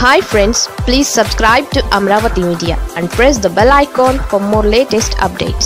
Hi friends, please subscribe to Amravati Media and press the bell icon for more latest updates.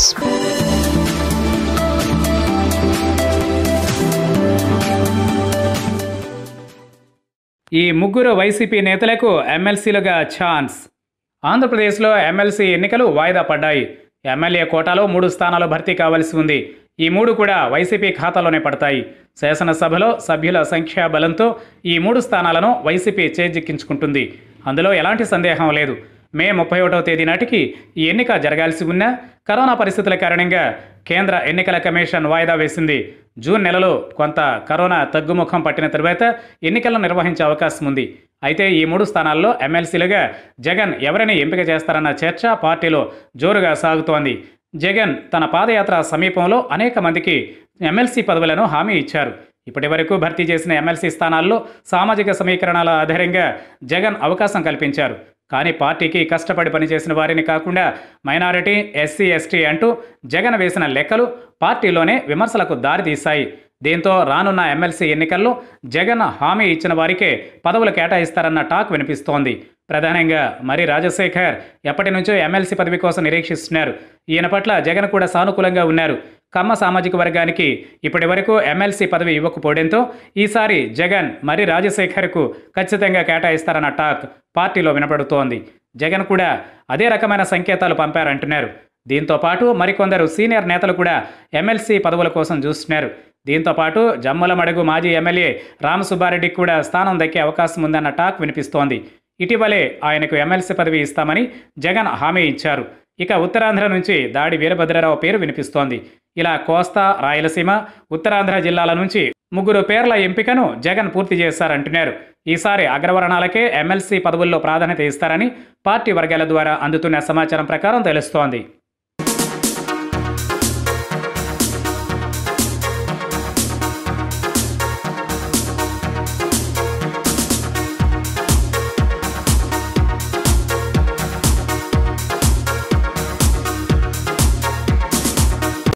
ఈ ముగ్గురు YCP నేతలకు ఎమ్మెల్సీలుగా chance. ఆంధ్రప్రదేశ్లో MLC ఎన్నికలు వాయిదా పడ్డాయి. ఎమ్మెల్యే కోటాలో 3 స్థానాలు భర్తీ కావాల్సి ఉంది. ఈ 3 కూడా వైసీపీ ఖాతాలోనే పడతాయి. శాసనసభలో సభ్యుల సంఖ్యాబలంతో ఈ 3 స్థానాలను వైసీపీ చేజిక్కించుకుంటుంది. అందులో ఎలాంటి సందేహం లేదు. మే 31వ తేదీ నాటికి ఈ ఎన్నిక జరగాల్సి ఉన్నా కరోనా పరిస్థితుల కారణంగా కేంద్ర ఎన్నికల కమిషన్ వాయిదా వేసింది. జూన్ నెలలో కొంత కరోనా తగ్గుముఖం పట్టిన తరువాత ఎన్నికలను నిర్వహించే అవకాశం ఉంది. అయితే ఈ 3 స్థానాల్లో ఎమ్మెల్సీలుగా జగన్ ఎవరిని ఎంపిక చేస్తారన్న చర్చ పార్టీలో జోరుగా సాగుతోంది. జగన్ తన పాదయాత్ర సమీపంలో అనేక మందికి ఎమ్మెల్సీ పదవులను హామీ ఇచ్చారు. ఇప్పటి వరకు భర్తీ చేసిన ఎమ్మెల్సీ స్థానాల్లో సామాజిక సమీకరణాల ఆధారంగా జగన్ అవకాశం కల్పించారు. కానీ పార్టీకి కష్టపడి పనిచేసిన వారిని కాకుండా మైనారిటీ, ఎస్సీ, ఎస్టీ అంటూ జగన్ వేసిన లెక్కలు పార్టీలోనే విమర్శలకు దారితీశాయి. దీంతో రానున్న ఎమ్మెల్సీ ఎన్నికల్లో జగన్ హామీ ఇచ్చిన వారికే పదవులు కేటాయిస్తారన్న టాక్ వినిపిస్తోంది. ప్రధానంగా మరి రాజశేఖర్ ఎప్పటి నుంచో ఎమ్మెల్సీ పదవి కోసం నిరీక్షిస్తున్నారు. ఈయన పట్ల జగన్ కూడా సానుకూలంగా ఉన్నారు. కమ్మ సామాజిక వర్గానికి ఇప్పటి వరకు ఎమ్మెల్సీ పదవి ఇవ్వకపోవడంతో ఈసారి జగన్ మరి రాజశేఖర్కు ఖచ్చితంగా కేటాయిస్తారన్న టాక్ పార్టీలో వినపడుతోంది. జగన్ కూడా అదే రకమైన సంకేతాలు పంపారంటున్నారు. దీంతో పాటు మరికొందరు సీనియర్ నేతలు కూడా ఎమ్మెల్సీ పదవుల కోసం చూస్తున్నారు. దీంతో పాటు జమ్మలమడుగు మాజీ ఎమ్మెల్యే రామసుబ్బారెడ్డికి కూడా స్థానం దక్కే అవకాశం ఉందన్న టాక్ వినిపిస్తోంది. ఇటీవలే ఆయనకు ఎమ్మెల్సీ పదవి ఇస్తామని జగన్ హామీ ఇచ్చారు. ఇక ఉత్తరాంధ్ర నుంచి దాడి వీరభద్రరావు పేరు వినిపిస్తోంది. ఇలా కోస్తా, రాయలసీమ, ఉత్తరాంధ్ర జిల్లాల నుంచి 3 పేర్ల ఎంపికను జగన్ పూర్తి చేశారంటున్నారు. ఈసారి అగ్రవర్ణాలకే ఎమ్మెల్సీ పదవుల్లో ప్రాధాన్యత ఇస్తారని పార్టీ వర్గాల ద్వారా అందుతున్న సమాచారం ప్రకారం తెలుస్తోంది.